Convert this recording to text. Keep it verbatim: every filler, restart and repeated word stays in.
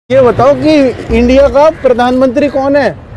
ये बताओ कि इंडिया का प्रधानमंत्री कौन है?